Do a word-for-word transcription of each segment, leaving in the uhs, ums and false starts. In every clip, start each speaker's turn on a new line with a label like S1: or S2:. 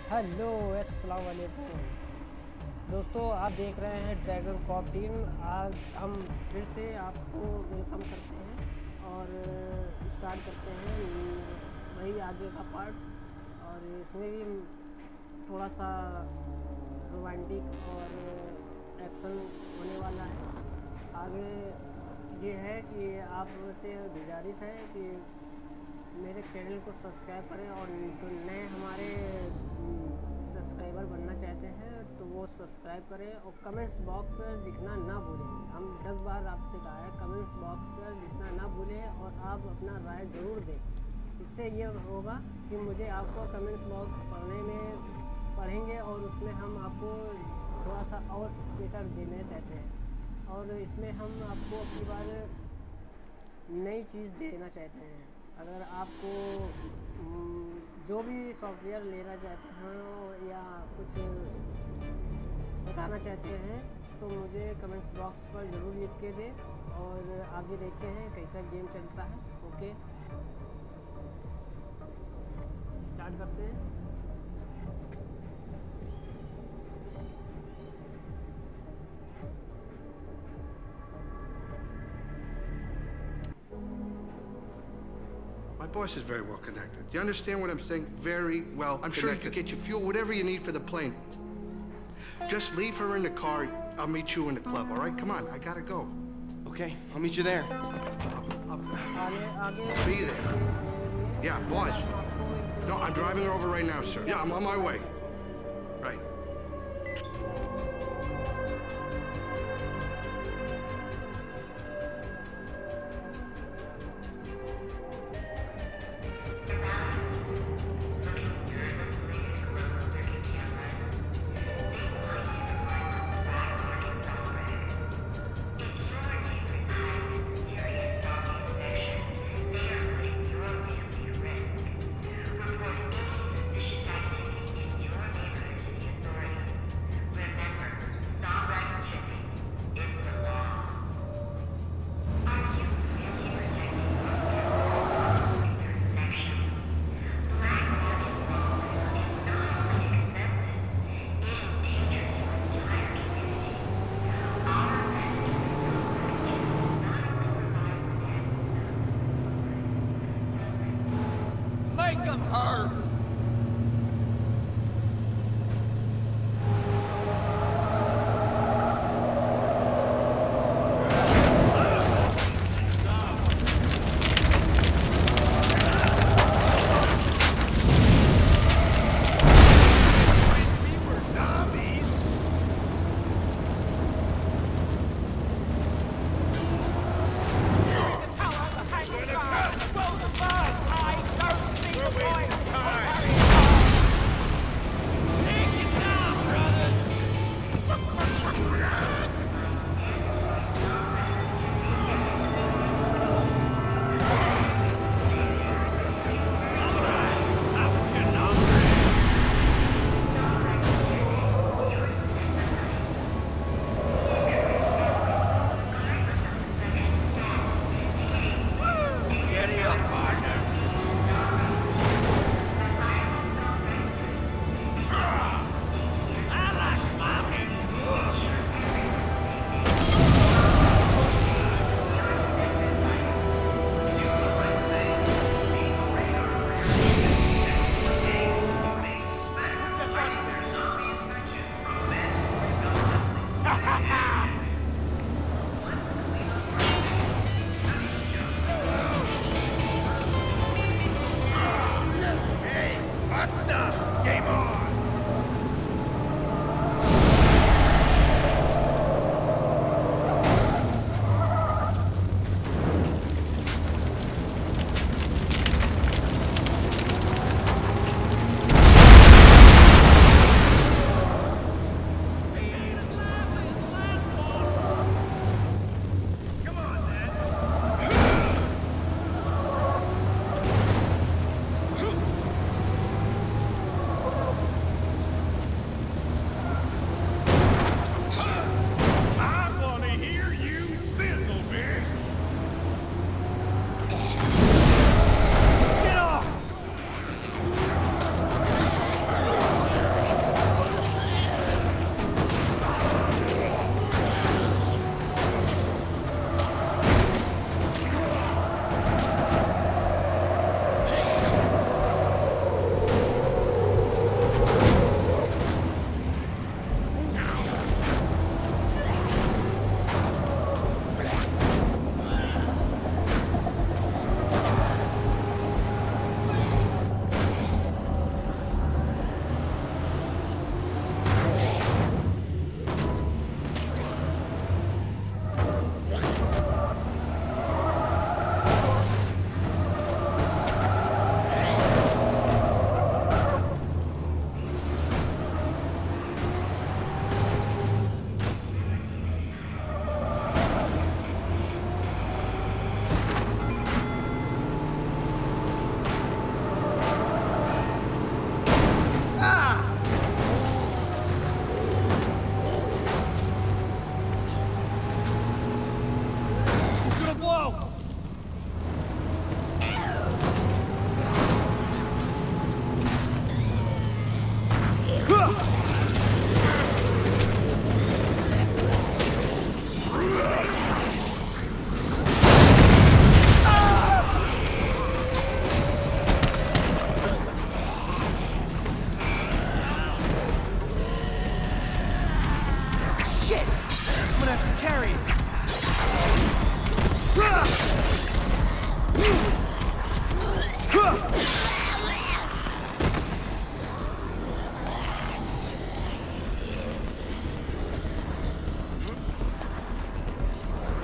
S1: Hello अस्सलाम वालेकुम दोस्तों, आप देख रहे हैं ड्रैगन कॉप टीम। आज हम फिर से आपको वेलकम करते हैं और स्टार्ट करते हैं वही आगे का पार्ट। और इसमें भी थोड़ा सा रोमांटिक और एक्शन होने वाला है। आगे ये है कि आपसे गुजारिश है कि मेरे चैनल को सब्सक्राइब करें और जो नए हमारे सब्सक्राइबर बनना चाहते हैं तो वो सब्सक्राइब करें और कमेंट्स बॉक्स पर लिखना ना भूलें। हम दस बार आपसे कहा है कमेंट्स बॉक्स पर लिखना ना भूलें और आप अपना राय ज़रूर दें। इससे ये होगा कि मुझे आपको कमेंट्स बॉक्स पढ़ने में पढ़ेंगे और उसमें हम आपको थोड़ा सा और बेटर देना चाहते हैं। और इसमें हम आपको अपनी बार नई चीज़ देना चाहते हैं। अगर आपको जो भी सॉफ्टवेयर लेना चाहते हैं या कुछ बताना चाहते हैं तो मुझे कमेंट्स बॉक्स पर ज़रूर लिख के दें और आगे देखते हैं कैसा गेम चलता है। ओके, स्टार्ट करते हैं।
S2: My boss is very well connected. Do you understand what I'm saying? Very well I'm connected. Sure you could get you fuel, whatever you need for the plane. Just leave her in the car. I'll meet you in the club, all right? Come on, I gotta go.
S3: Okay, I'll meet you there.
S2: I'll, I'll, I'll be there. Yeah, boss. No, I'm driving her over right now, sir. Yeah, I'm on my way. Right.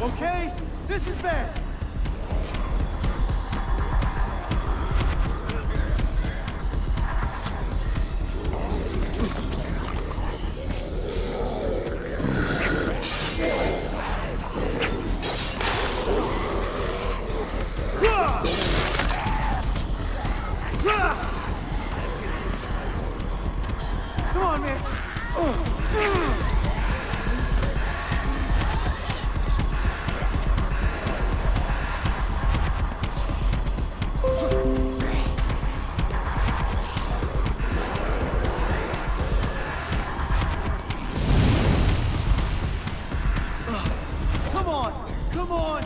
S4: Okay? This is bad. Come on, man. Come on! Come on!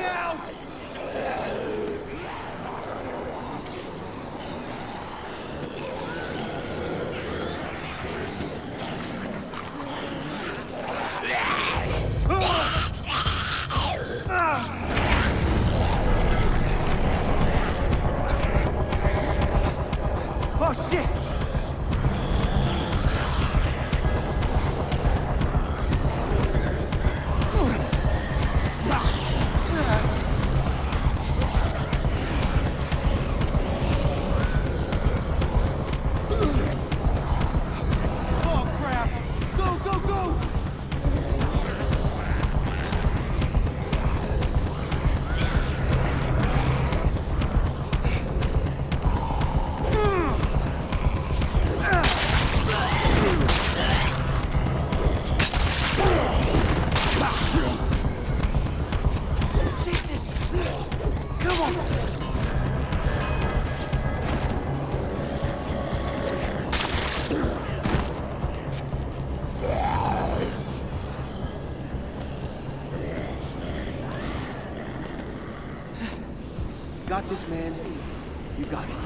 S4: out! Oh, shit! Oh, crap! Go, go, go! Got this, man. You got it.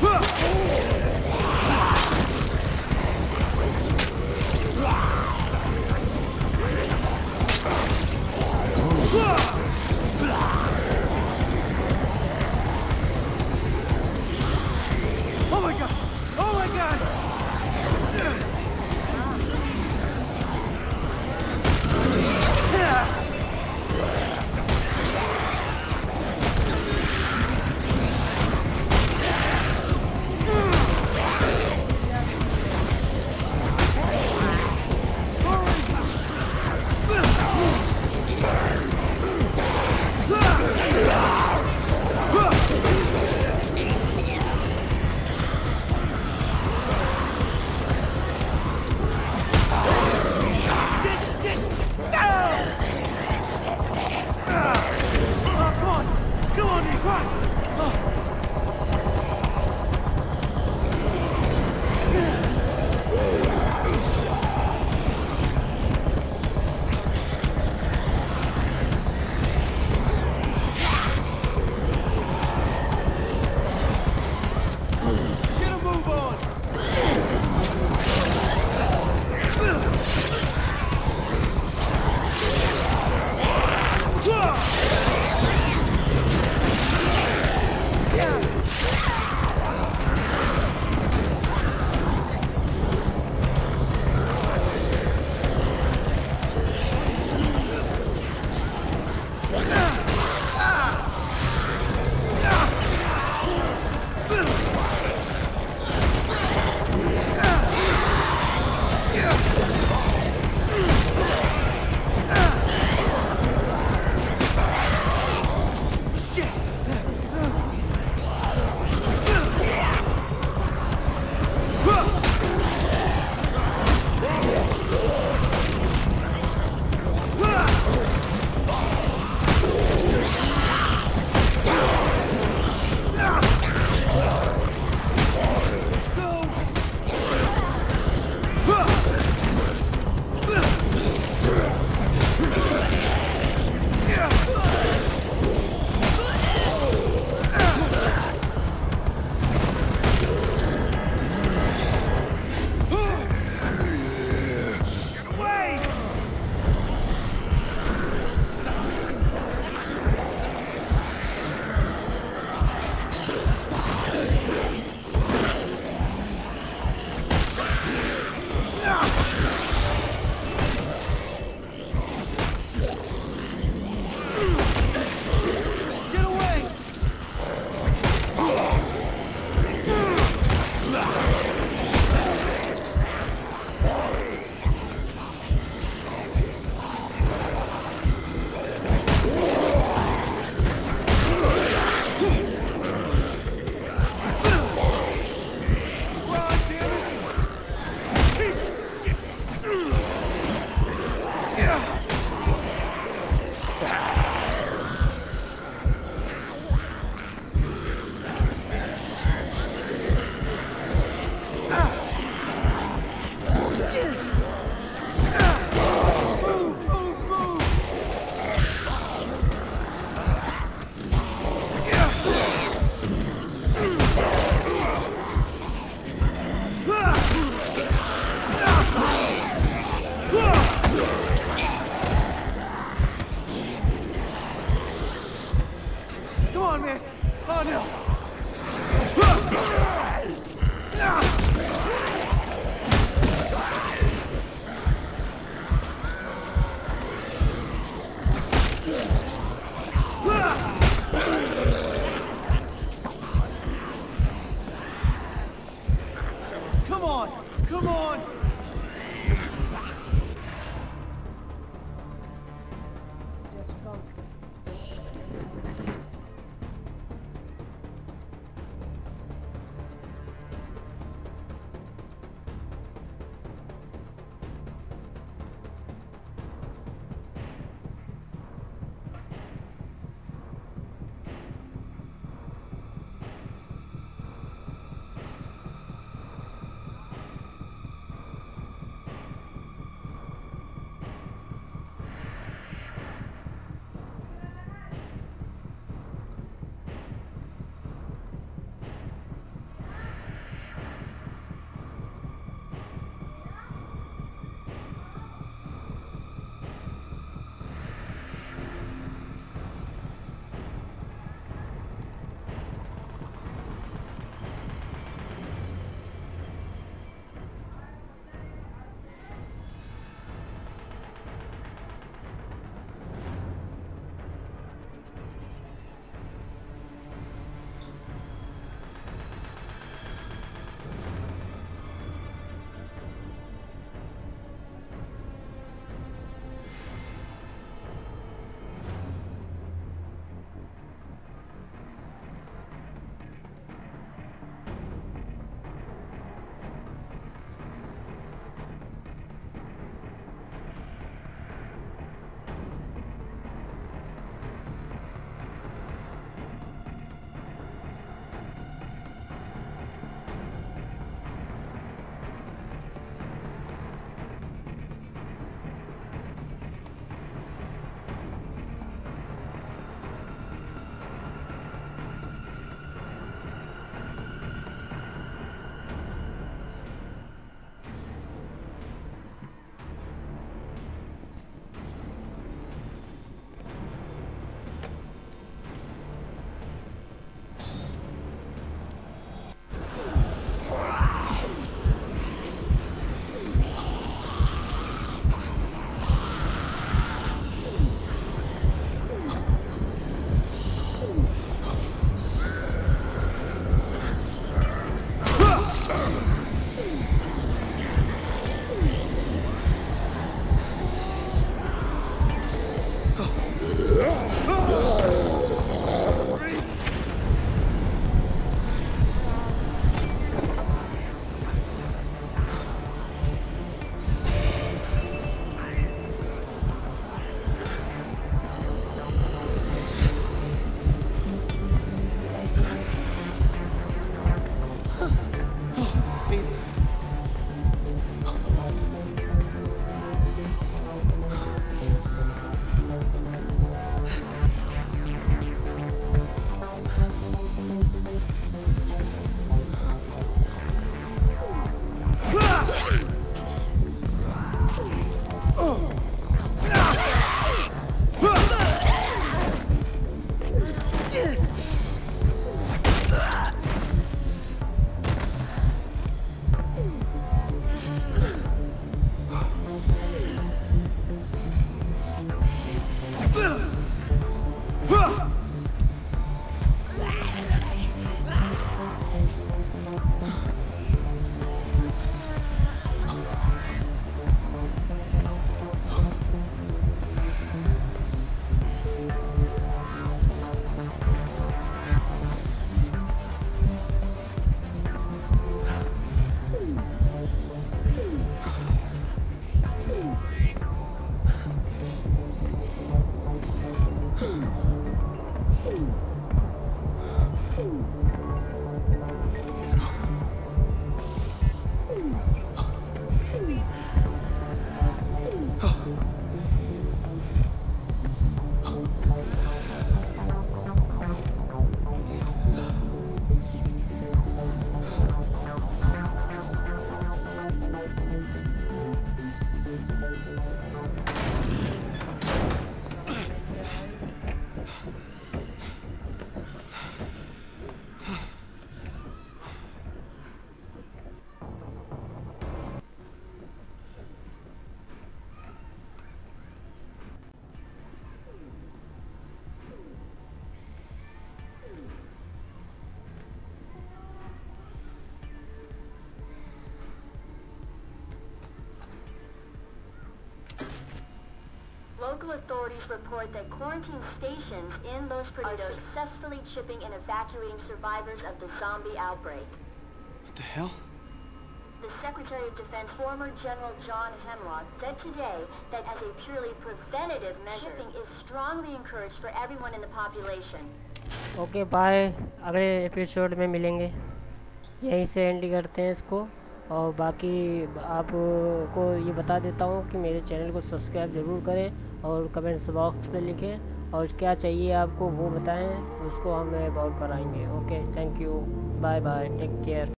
S5: Local authorities report that quarantine stations in Los Perdidos are successfully shipping and evacuating survivors of the zombie outbreak.
S3: What the hell?
S5: The Secretary of Defense, former General John Hemlock, said today that as a purely preventative measure, shipping is strongly encouraged for everyone in the population.
S1: Okay bye, अगले episode में मिलेंगे। यहीं से and करते हैं इसको। और बाकी आपको ये बता देता हूँ कि मेरे चैनल को सब्सक्राइब ज़रूर करें और कमेंट्स बॉक्स में लिखें और क्या चाहिए आपको वो बताएं, उसको हम अबाउट कराएंगे। Okay, thank you, bye bye, take care.